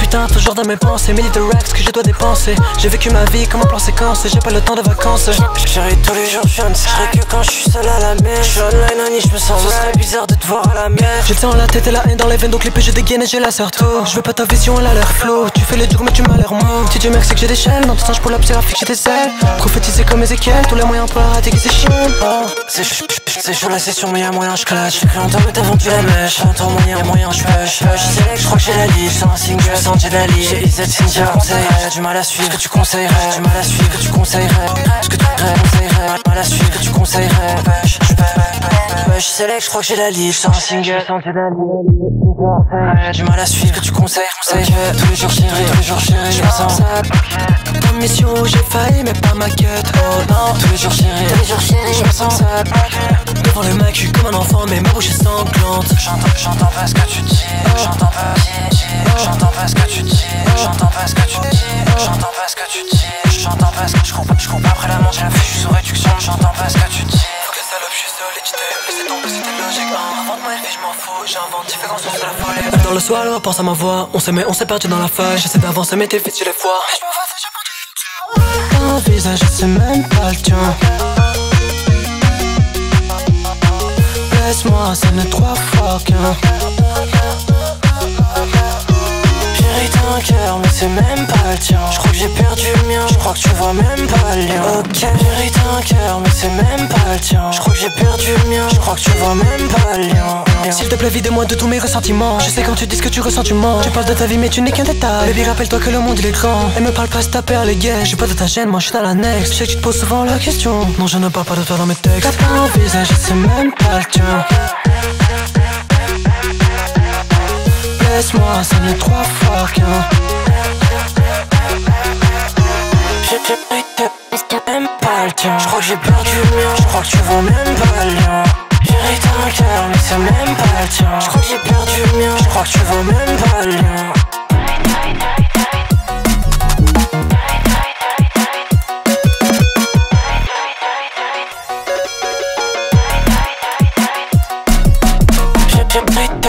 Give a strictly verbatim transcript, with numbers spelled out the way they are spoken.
Putain, toujours dans mes pensées, milliers de racks que je dois dépenser. J'ai vécu ma vie comme un plan séquence et j'ai pas le temps de vacances. Chérie, tous les jours je suis un serai que quand je suis seul à la mer. Je suis online, Annie, je me sens vrai. Ce serait bizarre de te voir à la mer. J'ai le sang, la tête et la haine dans les veines, donc les je dégaine et j'ai la sorte. Je veux pas ta vision, elle a l'air flow. Tu fais les jours mais tu m'as l'air mou. Si Dieu merci que j'ai des chaînes, dans ton singe pour la psyraphique j'ai des ailes. Prophétiser comme Ezekiel, tous les moyens pour arrêter que c'est chiant. Oh. C'est chaud, c'est chaud la session mais y'a moyen je clash. J'ai cru entendre mais t'as vendu la mèche. J'entends moyen, y'a moyen je push. Je select, je crois que j'ai la liste. Sans un signe, je me sens j'ai la liste. J'ai Izet, Cynthia, conseil. J'ai du mal à suivre, ce que tu conseillerais. Du mal à suivre, que tu conseillerais. Ce que tu conseillerais. Mal à suivre, que tu conseillerais. Je select, je crois que j'ai la liste. Sans un single, sans j'ai la liste. J'ai du mal à suivre, que tu conseilles. Tous les jours chérie, tous les jours chérie. Je me sens sale. Dans mission j'ai failli mais pas ma quête. Oh non. Tous les jours chérie, tous les jours chérie. Je me sens sale. Devant le mec, je suis comme un enfant, mais ma bouche est sanglante. J'entends, j'entends pas ce que tu dis. J'entends pas, j'entends pas ce que tu dis. J'entends pas ce que tu dis. J'entends pas ce que tu dis. J'entends pas ce que je cours pas, je cours pas après la montre. J'ai la fiche, je suis sous réduction. J'entends pas ce que tu dis. Faut que salope, je suis sollicité. Laissez tomber, c'était logique. Avant de m'élever, je m'en fous. J'invente différence sur la folie. Dans le soir, le pense à ma voix. On s'aimait, on s'est perdu dans la feuille. J'essaie d'avancer, mais t'es vite sur les fois. Je me vois, j'ai perdu. Ton visage, c'est même pas le tien. Laisse-moi, ça n'est trois fois qu'un. Chérie, t'as un cœur, mais c'est même pas le tien. Je crois que j'ai perdu le mien, je crois que tu vois même pas le lien. Ok, chérie, t'as un cœur, mais c'est même pas le tien. Je crois que j'ai perdu le mien, je crois que tu vois même pas le lien. S'il te plaît, vide-moi de tous mes ressentiments. Je sais quand tu dis ce que tu ressens, tu mens. Tu parles de ta vie, mais tu n'es qu'un détail. Baby, rappelle-toi que le monde il est grand. Elle me parle pas, c'est ta peur, les gays. Je suis pas de ta chaîne, moi je suis dans l'annexe. Je sais que tu te poses souvent la question. Non, je ne parle pas de toi dans mes textes. T'as pas un visage, c'est même pas le tien. Laisse-moi, ça n'est trois fois qu'un. J'ai même pas le tien. Je crois que j'ai perdu le mien, je crois que tu vois même pas le lien. Chérie, t'as un cœur, mais c'est même pas le tien. Je crois que j'ai perdu le mien, je crois que tu vois même pas le lien. J'ai